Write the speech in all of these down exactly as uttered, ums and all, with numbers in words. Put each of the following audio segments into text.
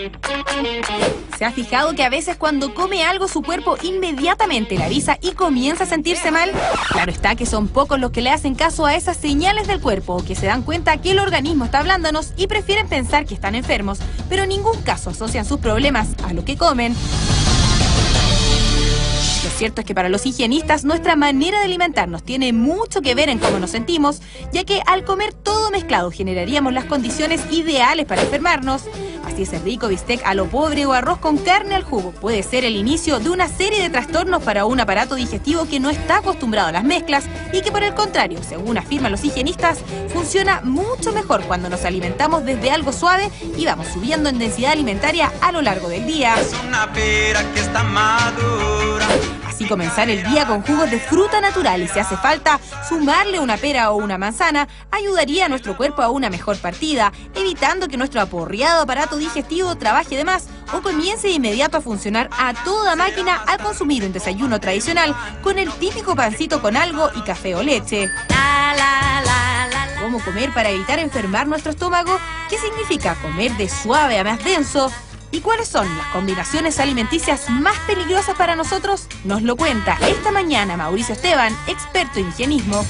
¿Se ha fijado que a veces cuando come algo su cuerpo inmediatamente le avisa y comienza a sentirse mal? Claro está que son pocos los que le hacen caso a esas señales del cuerpo o que se dan cuenta que el organismo está hablándonos y prefieren pensar que están enfermos, pero en ningún caso asocian sus problemas a lo que comen. Lo cierto es que para los higienistas nuestra manera de alimentarnos tiene mucho que ver en cómo nos sentimos, ya que al comer todo mezclado generaríamos las condiciones ideales para enfermarnos. Así ese rico bistec a lo pobre o arroz con carne al jugo puede ser el inicio de una serie de trastornos para un aparato digestivo que no está acostumbrado a las mezclas y que por el contrario, según afirman los higienistas, funciona mucho mejor cuando nos alimentamos desde algo suave y vamos subiendo en densidad alimentaria a lo largo del día. Es una pera que está madura. Así comenzar el día con jugos de fruta natural y si hace falta sumarle una pera o una manzana, ayudaría a nuestro cuerpo a una mejor partida, evitando que nuestro aporreado aparato digestivo trabaje de más o comience de inmediato a funcionar a toda máquina al consumir un desayuno tradicional con el típico pancito con algo y café o leche. ¿Cómo comer para evitar enfermar nuestro estómago? ¿Qué significa comer de suave a más denso? ¿Y cuáles son las combinaciones alimenticias más peligrosas para nosotros? Nos lo cuenta esta mañana Mauricio Esteban, experto en higienismo.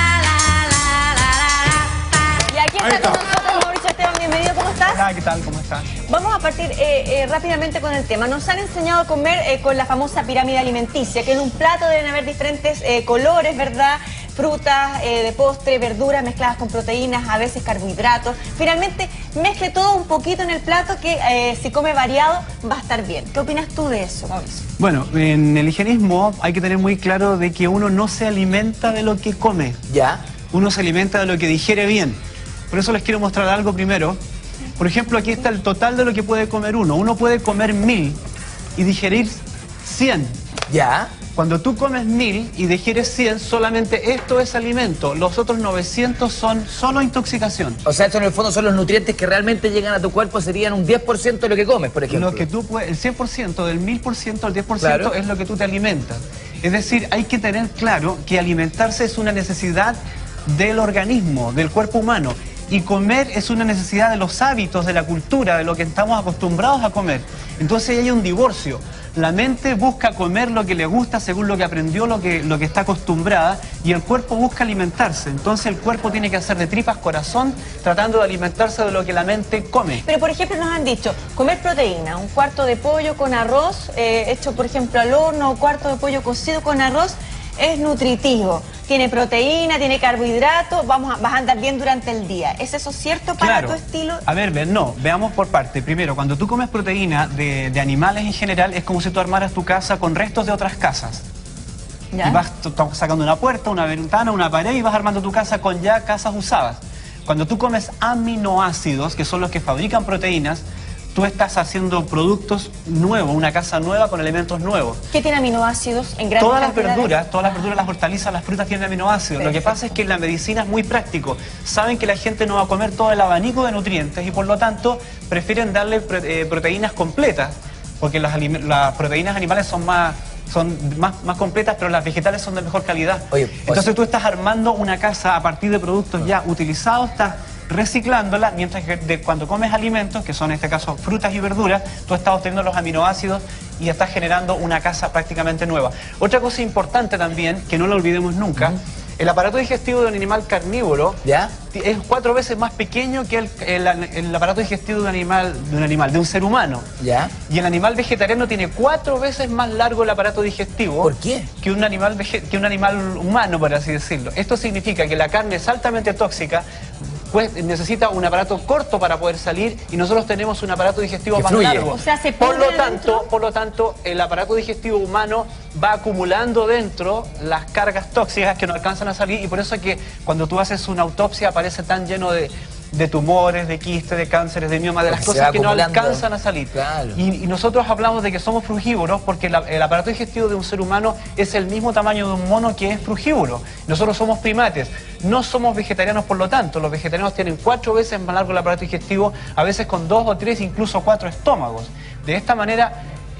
Y aquí está con nosotros Mauricio Esteban, bienvenido, ¿cómo estás? Hola, ¿qué tal? ¿Cómo estás? Vamos a partir eh, eh, rápidamente con el tema. Nos han enseñado a comer eh, con la famosa pirámide alimenticia, que en un plato deben haber diferentes eh, colores, ¿verdad? Frutas, eh, de postre, verduras mezcladas con proteínas, a veces carbohidratos. Finalmente, mezcle todo un poquito en el plato que eh, si come variado va a estar bien. ¿Qué opinas tú de eso, Mauricio? Bueno, en el higienismo hay que tener muy claro de que uno no se alimenta de lo que come. ¿Ya? Uno se alimenta de lo que digiere bien. Por eso les quiero mostrar algo primero. Por ejemplo, aquí está el total de lo que puede comer uno. Uno puede comer mil y digerir cien. ¿Ya? Cuando tú comes mil y digieres cien, solamente esto es alimento. Los otros novecientos son solo intoxicación. O sea, esto en el fondo son los nutrientes que realmente llegan a tu cuerpo, serían un diez por ciento de lo que comes, por ejemplo. Lo que tú puedes, el cien por ciento, del mil por ciento al diez por ciento Claro. es lo que tú te alimentas. Es decir, hay que tener claro que alimentarse es una necesidad del organismo, del cuerpo humano. Y comer es una necesidad de los hábitos, de la cultura, de lo que estamos acostumbrados a comer. Entonces hay un divorcio. La mente busca comer lo que le gusta según lo que aprendió, lo que, lo que está acostumbrada, y el cuerpo busca alimentarse. Entonces el cuerpo tiene que hacer de tripas corazón tratando de alimentarse de lo que la mente come. Pero, por ejemplo, nos han dicho, comer proteína, un cuarto de pollo con arroz, eh, hecho, por ejemplo, al horno, o cuarto de pollo cocido con arroz, es nutritivo. Tiene proteína, tiene carbohidratos, vamos a, vas a andar bien durante el día. ¿Es eso cierto para Claro. tu estilo? A ver, ver, no, veamos por parte. Primero, cuando tú comes proteína de, de animales en general, es como si tú armaras tu casa con restos de otras casas. ¿Ya? Y vas t- t- sacando una puerta, una ventana, una pared y vas armando tu casa con ya casas usadas. Cuando tú comes aminoácidos, que son los que fabrican proteínas, tú estás haciendo productos nuevos, una casa nueva con elementos nuevos. ¿Qué tiene aminoácidos en grandes Todas las cantidades? verduras, todas las verduras, las hortalizas, las frutas tienen aminoácidos. Lo que pasa es que en la medicina es muy práctico. Saben que la gente no va a comer todo el abanico de nutrientes y por lo tanto prefieren darle pre- eh, proteínas completas, porque las, alime- las proteínas animales son más... son más, más completas, pero las vegetales son de mejor calidad. Oye, Entonces oye. tú estás armando una casa a partir de productos ya utilizados, estás reciclándola, mientras que de cuando comes alimentos, que son en este caso frutas y verduras, tú estás obteniendo los aminoácidos y estás generando una casa prácticamente nueva. Otra cosa importante también, que no la olvidemos nunca, uh-huh. El aparato digestivo de un animal carnívoro ¿Ya? es cuatro veces más pequeño que el, el, el aparato digestivo de un animal, de un animal, de un ser humano. ¿Ya? Y el animal vegetariano tiene cuatro veces más largo el aparato digestivo. ¿Por qué? Que un animal vege- que un animal humano, por así decirlo. Esto significa que la carne es altamente tóxica, pues necesita un aparato corto para poder salir y nosotros tenemos un aparato digestivo Que más fluye. largo. O sea, se por lo pudre tanto, dentro. por lo tanto, el aparato digestivo humano va acumulando dentro las cargas tóxicas que no alcanzan a salir y por eso es que cuando tú haces una autopsia aparece tan lleno de, de tumores, de quistes, de cánceres, de mioma, de las Porque se cosas va que no acumulando. alcanzan a salir. Claro. Y, y nosotros hablamos de que somos frugívoros porque la- el aparato digestivo de un ser humano es el mismo tamaño de un mono que es frugívoro. Nosotros somos primates, no somos vegetarianos por lo tanto. Los vegetarianos tienen cuatro veces más largo el aparato digestivo, a veces con dos o tres, incluso cuatro estómagos. De esta manera,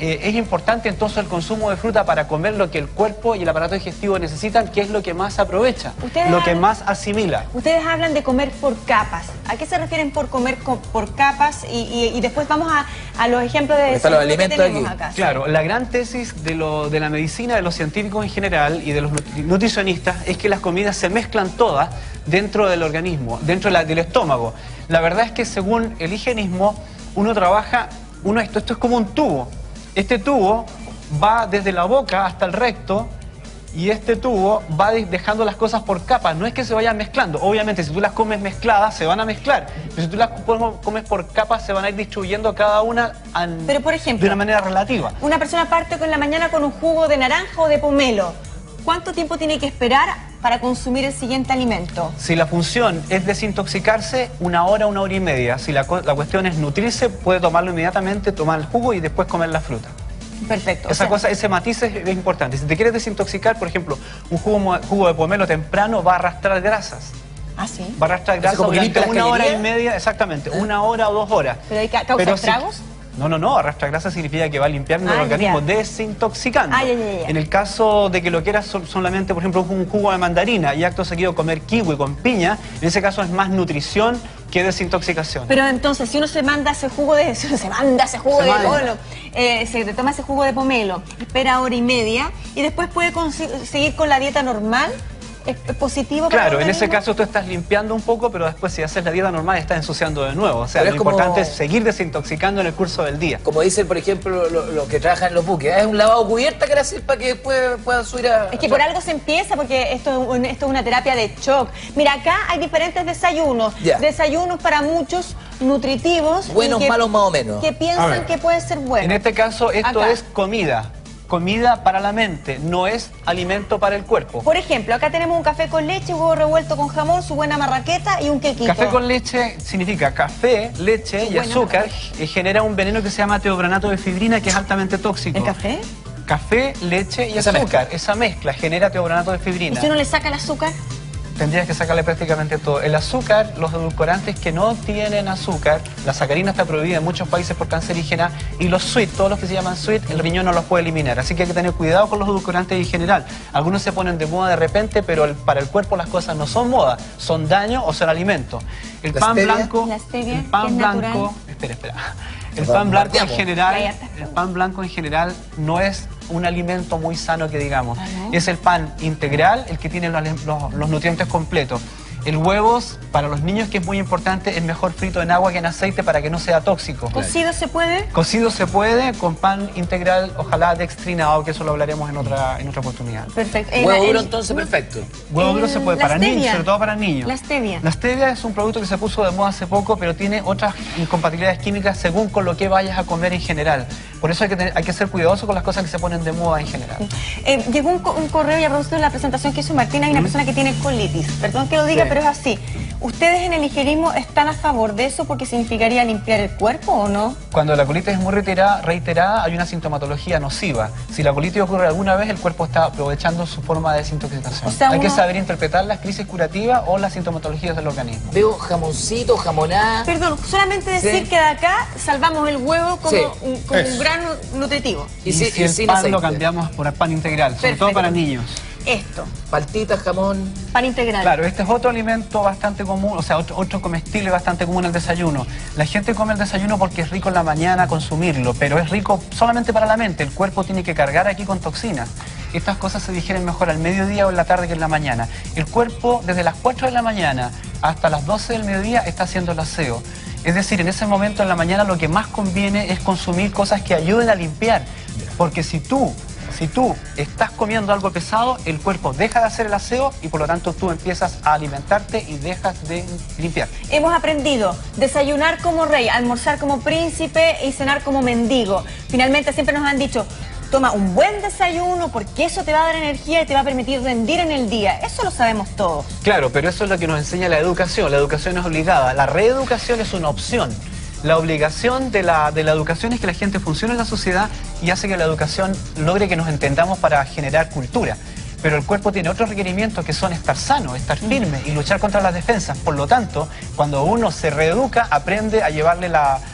eh, es importante entonces el consumo de fruta para comer lo que el cuerpo y el aparato digestivo necesitan, que es lo que más aprovecha, Ustedes lo que hablan- más asimila. Ustedes hablan de comer por capas. ¿A qué se refieren por comer co- por capas? Y, y- y después vamos a, a los ejemplos de Están los desayuno que alimentos tenemos aquí. acá. Claro, la gran tesis de, lo, de la medicina, de los científicos en general y de los nutri- nutricionistas es que las comidas se mezclan todas dentro del organismo, dentro de la- del estómago. La verdad es que según el higienismo, uno trabaja, uno, esto, esto es como un tubo. Este tubo va desde la boca hasta el recto y este tubo va de- dejando las cosas por capas. No es que se vayan mezclando. Obviamente, si tú las comes mezcladas, se van a mezclar. Pero si tú las co- comes por capas, se van a ir distribuyendo cada una an- Pero, por ejemplo, de una manera relativa. Una persona parte con la mañana con un jugo de naranja o de pomelo. ¿Cuánto tiempo tiene que esperar para consumir el siguiente alimento? Si la función es desintoxicarse, una hora, una hora y media. Si la, co- la cuestión es nutrirse, puede tomarlo inmediatamente, tomar el jugo y después comer la fruta. Perfecto. o Esa sea, cosa, ese matiz es, es importante. Si te quieres desintoxicar, por ejemplo, un jugo, mo- jugo de pomelo temprano va a arrastrar grasas. ¿Ah, sí? Va a arrastrar sea, grasas como que durante limpia las una hora y cañerías. media, exactamente, una hora o dos horas. ¿Pero hay ca- causa si- estragos? No, no, no, arrastra grasa significa que va limpiando Ah, el organismo, ya. desintoxicando. Ah, ya, ya, ya. En el caso de que lo quieras sol- solamente, por ejemplo, un jugo de mandarina y acto seguido comer kiwi con piña, en ese caso es más nutrición que desintoxicación. Pero entonces, si uno se manda ese jugo de... Si uno se manda ese jugo Se de manda. pomelo, eh, se toma ese jugo de pomelo, espera hora y media y después puede consi- seguir con la dieta normal, ¿es es positivo para el Claro, en ese organismo? caso tú estás limpiando un poco, pero después si haces la dieta normal estás ensuciando de nuevo. O sea, Pero lo es como- importante es seguir desintoxicando en el curso del día. Como dicen, por ejemplo, los lo que trabajan en los buques, es un lavado cubierta que le hacen para que después puedan subir a... Es que por algo se empieza, porque esto, es un- esto es una terapia de shock. Mira, acá hay diferentes desayunos. Ya. Desayunos para muchos nutritivos. y Buenos, que- malos, más o menos. Que A piensan ver. que puede ser bueno. En este caso, esto Acá. es comida. Comida para la mente, no es alimento para el cuerpo. Por ejemplo, acá tenemos un café con leche, huevo revuelto con jamón, su buena marraqueta y un quequito. Café con leche significa café, leche y Bueno. azúcar, y genera un veneno que se llama teobranato de fibrina, que es altamente tóxico. ¿El café? Café, leche y Esa azúcar. mezcla. Esa mezcla genera teobranato de ¿Y fibrina. si uno le saca el azúcar? Tendrías que sacarle prácticamente todo. El azúcar, los edulcorantes que no tienen azúcar, la sacarina está prohibida en muchos países por cancerígena, y los sweet, todos los que se llaman sweet, el riñón no los puede eliminar. Así que hay que tener cuidado con los edulcorantes en general. Algunos se ponen de moda de repente, pero el- para el cuerpo las cosas no son moda, son daño o son alimento. El ¿La pan stevia? blanco, La stevia, el que pan es blanco, natural. espera, espera. El Nos pan blanco en bombardeamos. general, Ya, ya está. el pan blanco en general no es un alimento muy sano que digamos. Ah, ¿no? Es el pan integral el que tiene los, los- los nutrientes completos. El huevos, para los niños, que es muy importante, es mejor frito en agua que en aceite para que no sea tóxico. ¿Cocido se puede? Cocido se puede con pan integral, ojalá dextrinado, que eso lo hablaremos en otra, en otra oportunidad. Perfecto. Eh, Huevo el- duro, entonces, perfecto. Huevo duro El- se puede la para niños, stevia. sobre todo para niños. La stevia. La stevia es un producto que se puso de moda hace poco, pero tiene otras incompatibilidades químicas según con lo que vayas a comer en general. Por eso hay que, tener- hay que ser cuidadoso con las cosas que se ponen de moda en general. Eh, llegó un, co- un correo y a propósito de la presentación que hizo Martín, hay una persona que tiene colitis. Perdón que lo diga, Sí. pero es así. ¿Ustedes en el higienismo están a favor de eso porque significaría limpiar el cuerpo o no? Cuando la colitis es muy reiterada, reiterada, hay una sintomatología nociva. Si la colitis ocurre alguna vez, el cuerpo está aprovechando su forma de desintoxicación. O sea, hay que uno- saber interpretar las crisis curativas o las sintomatologías del organismo. Veo jamoncito, jamonada. Perdón, solamente decir Sí. que de acá salvamos el huevo como, Sí. un, como un Eso. gran nutritivo. Y, Y, si, si y el sin pan aceite. lo cambiamos por el pan integral, sobre Perfecto. todo para niños. Esto, Paltita, jamón. pan integral. Claro, este es otro alimento bastante común, o sea, otro, otro comestible bastante común, el desayuno. La gente come el desayuno porque es rico en la mañana consumirlo, pero es rico solamente para la mente. El cuerpo tiene que cargar aquí con toxinas. Estas cosas se digieren mejor al mediodía o en la tarde que en la mañana. El cuerpo, desde las cuatro de la mañana hasta las doce del mediodía, está haciendo el aseo. Es decir, en ese momento en la mañana lo que más conviene es consumir cosas que ayuden a limpiar. Porque si tú... Si tú estás comiendo algo pesado, el cuerpo deja de hacer el aseo y por lo tanto tú empiezas a alimentarte y dejas de limpiar. Hemos aprendido desayunar como rey, almorzar como príncipe y cenar como mendigo. Finalmente siempre nos han dicho, toma un buen desayuno porque eso te va a dar energía y te va a permitir rendir en el día. Eso lo sabemos todos. Claro, pero eso es lo que nos enseña la educación. La educación es obligada. La reeducación es una opción. La obligación de la, de la educación es que la gente funcione en la sociedad y hace que la educación logre que nos entendamos para generar cultura. Pero el cuerpo tiene otros requerimientos que son estar sano, estar firme y luchar contra las defensas. Por lo tanto, cuando uno se reeduca, aprende a llevarle la,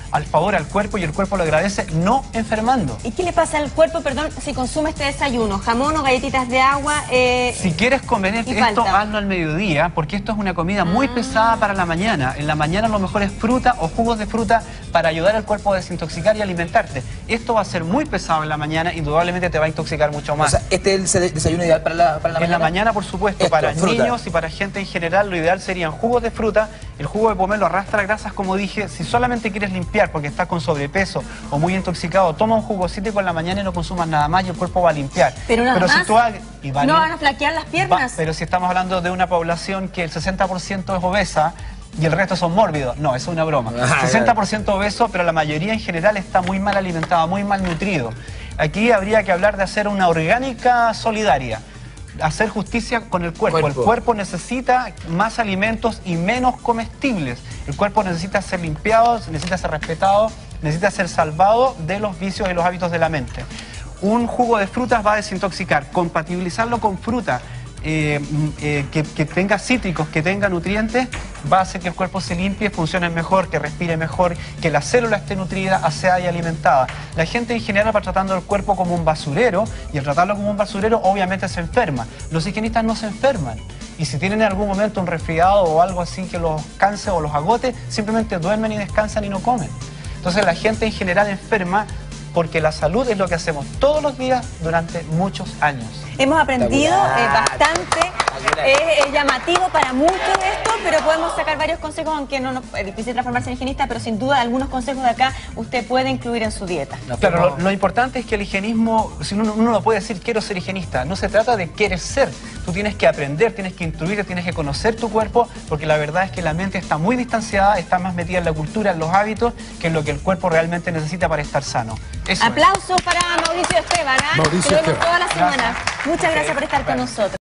al favor al cuerpo y el cuerpo lo agradece no enfermando. ¿Y qué le pasa al cuerpo, perdón, si consume este desayuno? ¿Jamón o galletitas de agua? Eh, si quieres comer y esto, falta. hazlo al mediodía, porque esto es una comida muy pesada para la mañana. En la mañana lo mejor es fruta o jugos de fruta para ayudar al cuerpo a desintoxicar y alimentarte. Esto va a ser muy pesado en la mañana, indudablemente te va a intoxicar mucho más. O sea, ¿este es el desayuno ideal para la, para la En mañana? la mañana, por supuesto, Esto, para fruta. niños y para gente en general, lo ideal serían jugos de fruta. El jugo de pomelo arrastra grasas, como dije. Si solamente quieres limpiar porque estás con sobrepeso o muy intoxicado, toma un jugocito y con la mañana y no consumas nada más y el cuerpo va a limpiar. Pero nada si más, tú hagas- y va ¿no bien- van a flaquear las va- piernas? pero si estamos hablando de una población que el sesenta por ciento es obesa y el resto son mórbidos, no, eso es una broma. Ah, sesenta por ciento obeso, pero la mayoría en general está muy mal alimentada, muy mal nutrido. Aquí habría que hablar de hacer una orgánica solidaria. Hacer justicia con el cuerpo. Cuerpo. El cuerpo necesita más alimentos y menos comestibles. El cuerpo necesita ser limpiado, necesita ser respetado, necesita ser salvado de los vicios y los hábitos de la mente. Un jugo de frutas va a desintoxicar. Compatibilizarlo con fruta eh, eh, que, que tenga cítricos, que tenga nutrientes, va a hacer que el cuerpo se limpie, funcione mejor, que respire mejor, que la célula esté nutrida, aseada y alimentada. La gente en general va tratando el cuerpo como un basurero y al tratarlo como un basurero obviamente se enferma. Los higienistas no se enferman. Y si tienen en algún momento un resfriado o algo así que los canse o los agote, simplemente duermen y descansan y no comen. Entonces la gente en general enferma porque la salud es lo que hacemos todos los días durante muchos años. Hemos aprendido eh, Espectacular. bastante, Espectacular. es, es llamativo para muchos esto, pero podemos sacar varios consejos, aunque no nos, es difícil transformarse en higienista, pero sin duda algunos consejos de acá usted puede incluir en su dieta. Nos Claro, fuimos- lo, lo importante es que el higienismo, si uno, uno no puede decir quiero ser higienista, no se trata de querer ser, tú tienes que aprender, tienes que instruirte, tienes que conocer tu cuerpo, porque la verdad es que la mente está muy distanciada, está más metida en la cultura, en los hábitos, que en lo que el cuerpo realmente necesita para estar sano. Eso es. Aplausos para Mauricio Esteban, ¿ah? Mauricio que lo vemos Esteban. todas las Gracias. semanas. Muchas gracias por estar con nosotros.